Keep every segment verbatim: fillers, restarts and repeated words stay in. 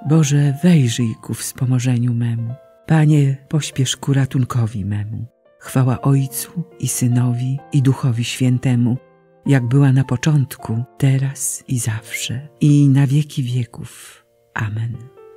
Boże, wejrzyj ku wspomożeniu memu. Panie, pośpiesz ku ratunkowi memu. Chwała Ojcu i Synowi i Duchowi Świętemu, jak była na początku, teraz i zawsze, i na wieki wieków. Amen.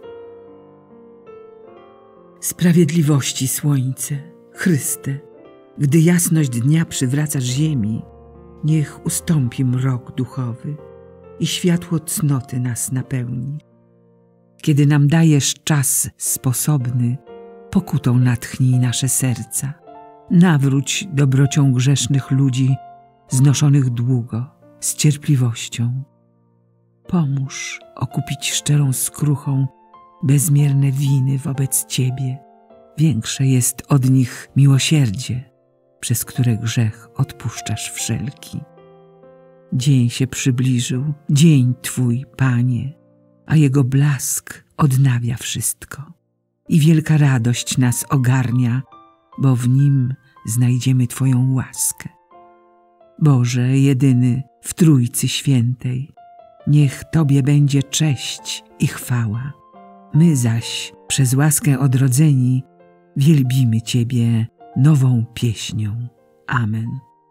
Sprawiedliwości słońce, Chryste, gdy jasność dnia przywracasz ziemi, niech ustąpi mrok duchowy i światło cnoty nas napełni. Kiedy nam dajesz czas sposobny, pokutą natchnij nasze serca. Nawróć dobrocią grzesznych ludzi, znoszonych długo, z cierpliwością. Pomóż okupić szczerą skruchą bezmierne winy wobec Ciebie. Większe jest od nich miłosierdzie, przez które grzech odpuszczasz wszelki. Dzień się przybliżył, dzień Twój, Panie, a jego blask odnawia wszystko. I wielka radość nas ogarnia, bo w nim znajdziemy Twoją łaskę. Boże, jedyny w Trójcy Świętej, niech Tobie będzie cześć i chwała. My zaś, przez łaskę odrodzeni, wielbimy Ciebie nową pieśnią. Amen.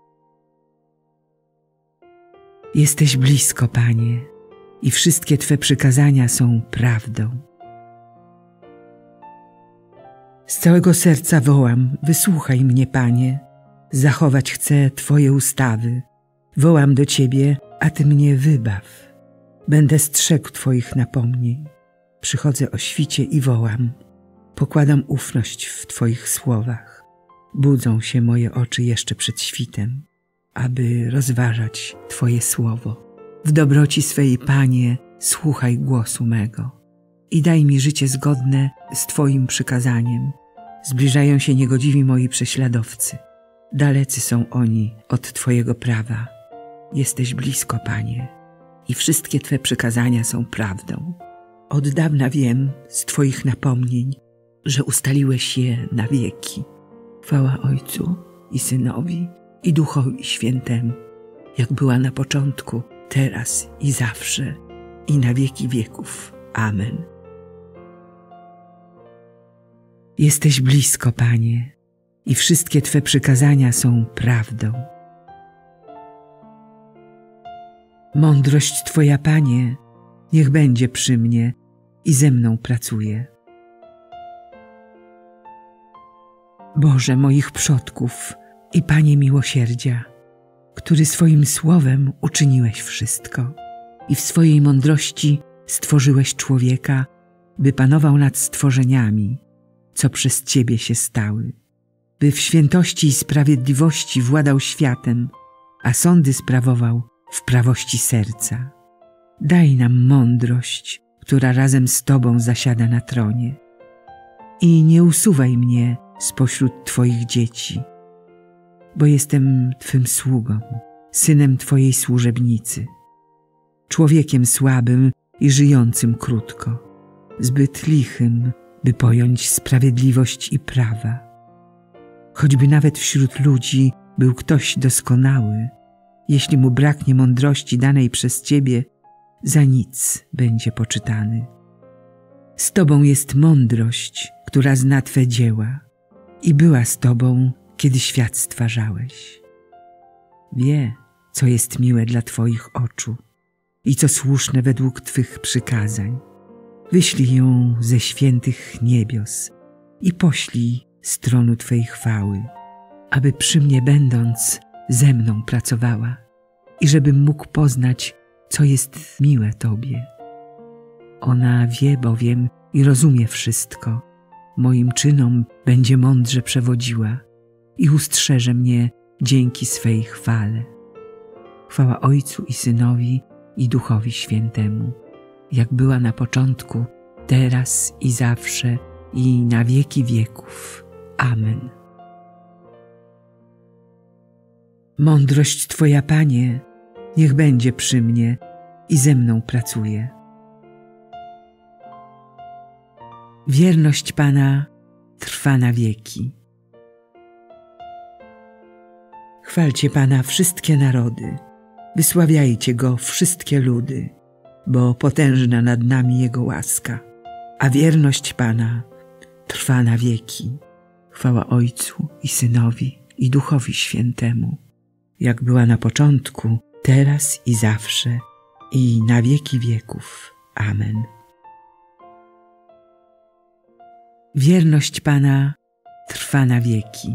Jesteś blisko, Panie, i wszystkie Twe przykazania są prawdą. Z całego serca wołam, wysłuchaj mnie, Panie, zachować chcę Twoje ustawy. Wołam do Ciebie, a Ty mnie wybaw. Będę strzegł Twoich napomnień. Przychodzę o świcie i wołam. Pokładam ufność w Twoich słowach. Budzą się moje oczy jeszcze przed świtem, aby rozważać Twoje słowo. W dobroci swej, Panie, słuchaj głosu mego i daj mi życie zgodne z Twoim przykazaniem. Zbliżają się niegodziwi moi prześladowcy. Dalecy są oni od Twojego prawa. Jesteś blisko, Panie, i wszystkie Twe przykazania są prawdą. Od dawna wiem z Twoich napomnień, że ustaliłeś je na wieki. Chwała Ojcu i Synowi i Duchowi Świętemu, jak była na początku, teraz i zawsze, i na wieki wieków. Amen. Jesteś blisko, Panie, i wszystkie Twe przykazania są prawdą. Mądrość Twoja, Panie, niech będzie przy mnie i ze mną pracuje. Boże moich przodków i Panie miłosierdzia, który swoim słowem uczyniłeś wszystko i w swojej mądrości stworzyłeś człowieka, by panował nad stworzeniami, co przez Ciebie się stały, by w świętości i sprawiedliwości władał światem, a sądy sprawował w prawości serca. Daj nam mądrość, która razem z Tobą zasiada na tronie. I nie usuwaj mnie spośród Twoich dzieci, bo jestem Twym sługą, synem Twojej służebnicy, człowiekiem słabym i żyjącym krótko, zbyt lichym, by pojąć sprawiedliwość i prawa. Choćby nawet wśród ludzi był ktoś doskonały, jeśli mu braknie mądrości danej przez Ciebie, za nic będzie poczytany. Z Tobą jest mądrość, która zna Twe dzieła i była z Tobą, kiedy świat stwarzałeś. Wie, co jest miłe dla Twoich oczu i co słuszne według Twych przykazań. Wyślij ją ze świętych niebios i poślij z tronu Twej chwały, aby przy mnie będąc ze mną pracowała i żebym mógł poznać, co jest miłe Tobie. Ona wie bowiem i rozumie wszystko, moim czynom będzie mądrze przewodziła i ustrzeże mnie dzięki swej chwale. Chwała Ojcu i Synowi i Duchowi Świętemu, jak była na początku, teraz i zawsze, i na wieki wieków. Amen. Mądrość Twoja, Panie, niech będzie przy mnie i ze mną pracuje. Wierność Pana trwa na wieki. Chwalcie Pana wszystkie narody, wysławiajcie Go wszystkie ludy, bo potężna nad nami Jego łaska. a wierność Pana trwa na wieki. Chwała Ojcu i Synowi, i Duchowi Świętemu, jak była na początku, teraz i zawsze, i na wieki wieków. Amen. Wierność Pana trwa na wieki.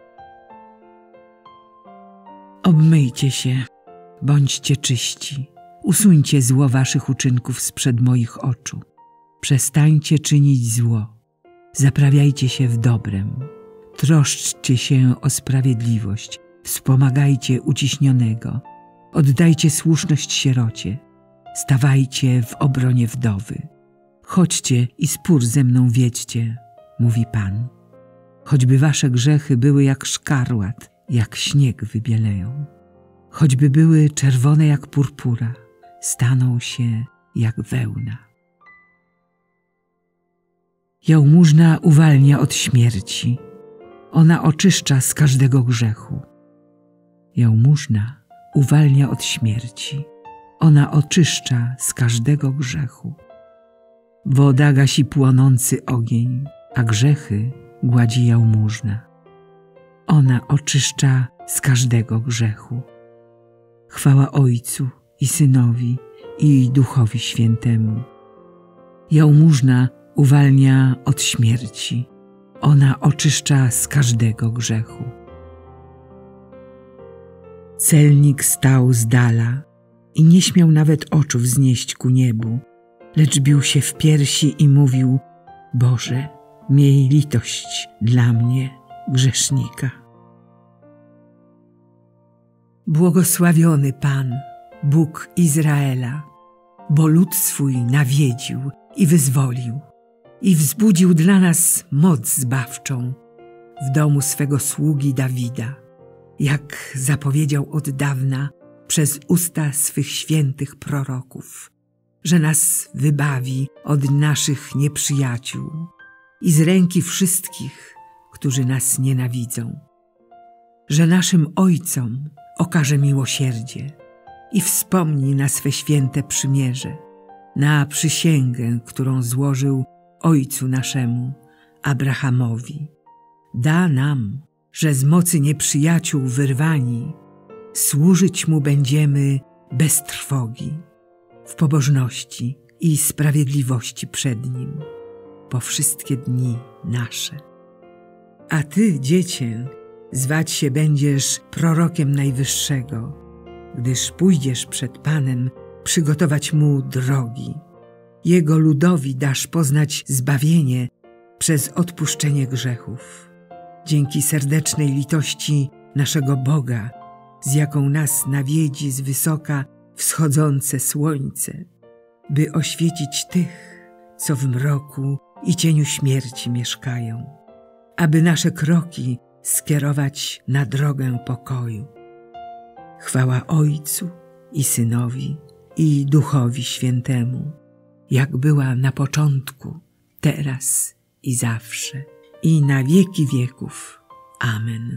Obmyjcie się, bądźcie czyści, usuńcie zło waszych uczynków sprzed moich oczu. Przestańcie czynić zło, zaprawiajcie się w dobrem, troszczcie się o sprawiedliwość, wspomagajcie uciśnionego, oddajcie słuszność sierocie, stawajcie w obronie wdowy. Chodźcie i spór ze mną wiedźcie, mówi Pan. Choćby wasze grzechy były jak szkarłat, jak śnieg wybieleją. Choćby były czerwone jak purpura, staną się jak wełna. Jałmużna uwalnia od śmierci, ona oczyszcza z każdego grzechu. Jałmużna uwalnia od śmierci, ona oczyszcza z każdego grzechu. Woda gasi płonący ogień, a grzechy gładzi jałmużna. Ona oczyszcza z każdego grzechu. Chwała Ojcu i Synowi, i Duchowi Świętemu. Jałmużna uwalnia od śmierci, ona oczyszcza z każdego grzechu. Celnik stał z dala i nie śmiał nawet oczu wznieść ku niebu, lecz bił się w piersi i mówił: Boże, miej litość dla mnie, grzesznika. Błogosławiony Pan, Bóg Izraela, bo lud swój nawiedził i wyzwolił i wzbudził dla nas moc zbawczą w domu swego sługi Dawida, jak zapowiedział od dawna przez usta swych świętych proroków, że nas wybawi od naszych nieprzyjaciół i z ręki wszystkich, którzy nas nienawidzą, że naszym ojcom okaże miłosierdzie i wspomni na swe święte przymierze, na przysięgę, którą złożył ojcu naszemu, Abrahamowi. Da nam, że z mocy nieprzyjaciół wyrwani, służyć Mu będziemy bez trwogi, w pobożności i sprawiedliwości przed Nim, po wszystkie dni nasze. A Ty, dziecię, zwać się będziesz prorokiem Najwyższego, gdyż pójdziesz przed Panem przygotować Mu drogi. Jego ludowi dasz poznać zbawienie przez odpuszczenie grzechów. Dzięki serdecznej litości naszego Boga, z jaką nas nawiedzi z wysoka wschodzące słońce, by oświecić tych, co w mroku i cieniu śmierci mieszkają, aby nasze kroki skierować na drogę pokoju. Chwała Ojcu i Synowi, i Duchowi Świętemu, jak była na początku, teraz i zawsze, i na wieki wieków. Amen.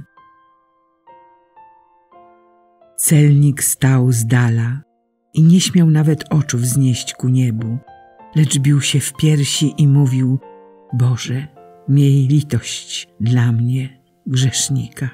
Celnik stał z dala i nie śmiał nawet oczu wznieść ku niebu, lecz bił się w piersi i mówił: Boże, miej litość dla mnie, grzesznika.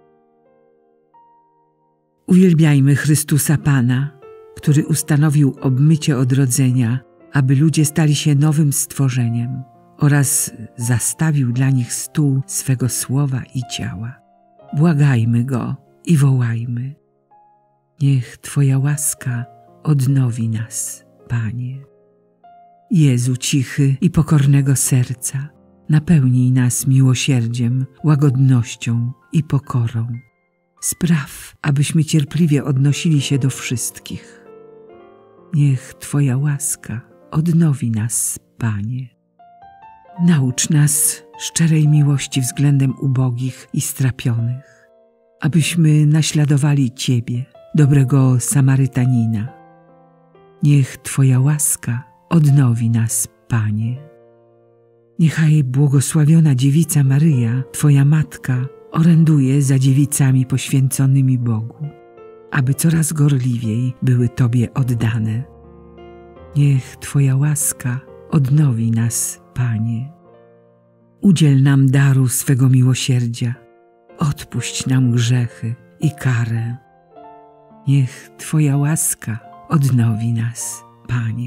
Uwielbiajmy Chrystusa Pana, który ustanowił obmycie odrodzenia, aby ludzie stali się nowym stworzeniem, oraz zastawił dla nich stół swego słowa i ciała. Błagajmy Go i wołajmy: niech Twoja łaska odnowi nas, Panie. Jezu cichy i pokornego serca, napełnij nas miłosierdziem, łagodnością i pokorą. Spraw, abyśmy cierpliwie odnosili się do wszystkich. Niech Twoja łaska odnowi nas, Panie. Naucz nas szczerej miłości względem ubogich i strapionych, abyśmy naśladowali Ciebie, dobrego Samarytanina. Niech Twoja łaska odnowi nas, Panie. Niechaj błogosławiona dziewica Maryja, Twoja Matka, oręduje za dziewicami poświęconymi Bogu, aby coraz gorliwiej były Tobie oddane. Niech Twoja łaska odnowi nas, Panie. Udziel nam daru swego miłosierdzia, odpuść nam grzechy i karę. Niech Twoja łaska odnowi nas, Panie.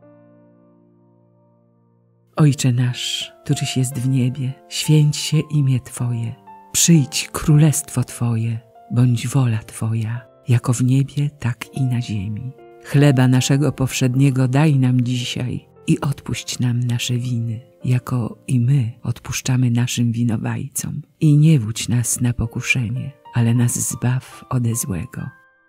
Ojcze nasz, któryś jest w niebie, święć się imię Twoje. Przyjdź królestwo Twoje, bądź wola Twoja, jako w niebie, tak i na ziemi. Chleba naszego powszedniego daj nam dzisiaj i odpuść nam nasze winy, jako i my odpuszczamy naszym winowajcom. I nie wódź nas na pokuszenie, ale nas zbaw ode złego.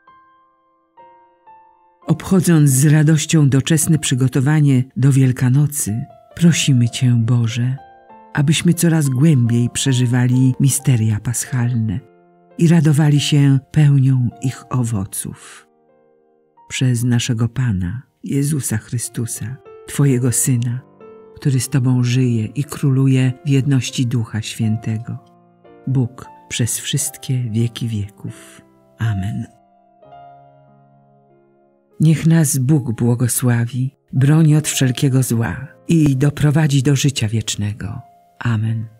Obchodząc z radością doczesne przygotowanie do Wielkanocy, prosimy Cię, Boże, abyśmy coraz głębiej przeżywali misteria paschalne i radowali się pełnią ich owoców. Przez naszego Pana, Jezusa Chrystusa, Twojego Syna, który z Tobą żyje i króluje w jedności Ducha Świętego, Bóg przez wszystkie wieki wieków. Amen. Niech nas Bóg błogosławi, broni od wszelkiego zła i doprowadzi do życia wiecznego. Amen.